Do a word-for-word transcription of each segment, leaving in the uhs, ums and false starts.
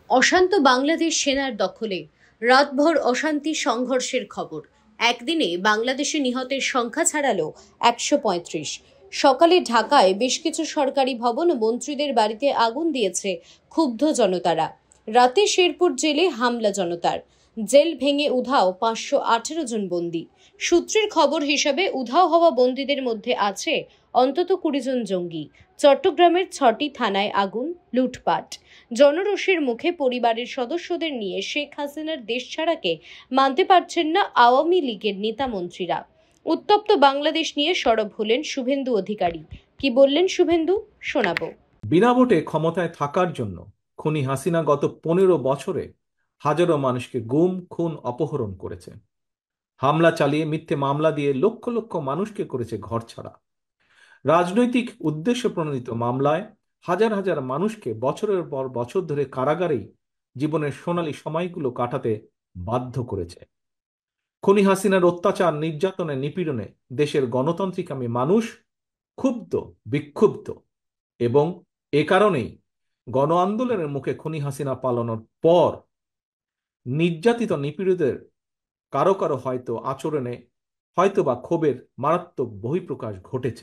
অশান্ত বাংলাদেশ সেনার দখলে রাতভর অশান্তি সংঘর্ষের খবর। একদিনে বাংলাদেশে নিহতের সংখ্যা ছাড়ালো একশো পঁয়ত্রিশ। সকালে ঢাকায় বেশ কিছু সরকারি ভবন ও মন্ত্রীদের বাড়িতে আগুন দিয়েছে ক্ষুব্ধ জনতারা। রাতে শেরপুর জেলে হামলা জনতার। জেল ভেঙে উধাও পাঁচশো আঠেরো জন বন্দী। সূত্রের খবর হিসাবে উধাও হওয়া বন্দীদের মধ্যে আছে অন্তত কুড়ি জন জঙ্গি। চট্টগ্রামের ছটি থানায় আগুন, লুটপাট। জনরোষের মুখে পরিবারের সদস্যদের নিয়ে শেখ হাসিনার দেশ ছাড়াকে মানতে পারছেন না আওয়ামী লীগের নেতা মন্ত্রীরা। উত্তপ্ত বাংলাদেশ নিয়ে সরব হলেন শুভেন্দু অধিকারী। কি বললেন শুভেন্দু, শোনাবো। বিনা ভোটে ক্ষমতায় থাকার জন্য খুনি হাসিনা গত পনেরো বছরে হাজারো মানুষকে গুম, খুন, অপহরণ করেছে। হামলা চালিয়ে মিথ্যে মামলা দিয়ে লক্ষ লক্ষ মানুষকে করেছে ঘরছাড়া। রাজনৈতিক উদ্দেশ্য প্রণোদিত মামলায় হাজার হাজার মানুষকে বছরের পর বছর ধরে কারাগারেই জীবনের সোনালী সময়গুলো কাটাতে বাধ্য করেছে। খুনি হাসিনার অত্যাচার, নির্যাতনে, নিপীড়নে দেশের গণতান্ত্রিকামী মানুষ ক্ষুব্ধ, বিক্ষুব্ধ এবং এ কারণেই গণ আন্দোলনের মুখে খুনি হাসিনা পালানোর পর নির্যাতিত নিপীড়িতদের কারো কারো হয়তো আচরণে হয়তো বা ক্ষোভের মারাত্মক বহিঃপ্রকাশ ঘটেছে।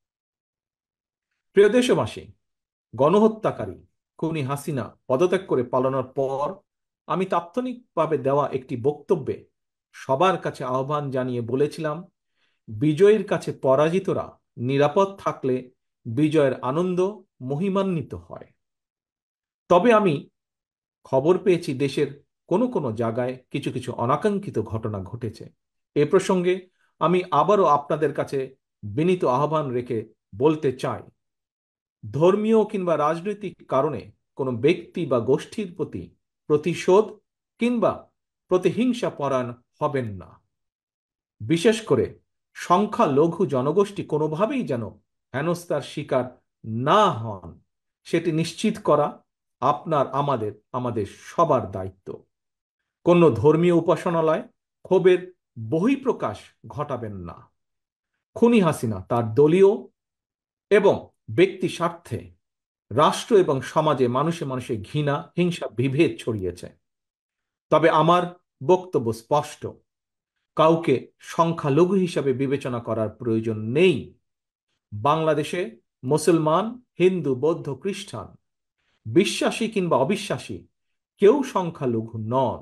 প্রিয় দেশবাসী, গণহত্যাকারী খুনি হাসিনা পদত্যাগ করে পালানোর পর আমি তাৎক্ষণিকভাবে দেওয়া একটি বক্তব্যে সবার কাছে আহ্বান জানিয়ে বলেছিলাম, বিজয়ের কাছে পরাজিতরা নিরাপদ থাকলে বিজয়ের আনন্দ মহিমান্বিত হয়। তবে আমি খবর পেয়েছি দেশের কোনো কোনো জায়গায় কিছু কিছু অনাকাঙ্ক্ষিত ঘটনা ঘটেছে। এ প্রসঙ্গে আমি আবারও আপনাদের কাছে বিনীত আহ্বান রেখে বলতে চাই, ধর্মীয় কিংবা রাজনৈতিক কারণে কোনো ব্যক্তি বা গোষ্ঠীর প্রতি প্রতিশোধ কিংবা প্রতিহিংসা পরায়ণ হবেন না। বিশেষ করে সংখ্যালঘু জনগোষ্ঠী কোনোভাবেই যেন হেনস্থার শিকার না হন, সেটি নিশ্চিত করা আপনার, আমাদের আমাদের সবার দায়িত্ব। কোনো ধর্মীয় উপাসনালয় ক্ষোভের বহিঃপ্রকাশ ঘটাবেন না। খুনি হাসিনা তার দলীয় এবং ব্যক্তি স্বার্থে রাষ্ট্র এবং সমাজে মানুষে মানুষে ঘৃণা, হিংসা, বিভেদ ছড়িয়েছে। তবে আমার বক্তব্য স্পষ্ট, কাউকে সংখ্যালঘু হিসাবে বিবেচনা করার প্রয়োজন নেই। বাংলাদেশে মুসলমান, হিন্দু, বৌদ্ধ, খ্রিস্টান, বিশ্বাসী কিংবা অবিশ্বাসী কেউ সংখ্যালঘু নন,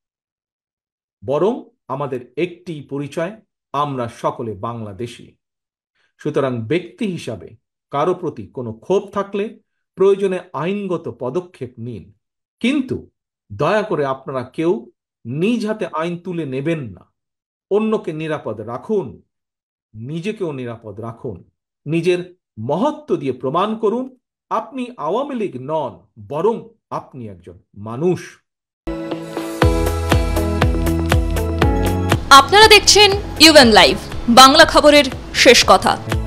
বরং আমাদের একটি পরিচয়, আমরা সকলে বাংলাদেশী। সুতরাং ব্যক্তি হিসাবে কারো প্রতি কোনো ক্ষোভ থাকলে প্রয়োজনে আইনগত পদক্ষেপ নিন, কিন্তু দয়া করে আপনারা কেউ নিজ হাতে আইন তুলে নেবেন না। অন্যকে নিরাপদ রাখুন, নিজেকেও নিরাপদ রাখুন। নিজের মহত্ব দিয়ে প্রমাণ করুন আপনি আওয়ামী লীগ নন, বরং আপনি একজন মানুষ। আপনারা দেখছেন ইউএন লাইভ, বাংলা খবরের শেষ কথা।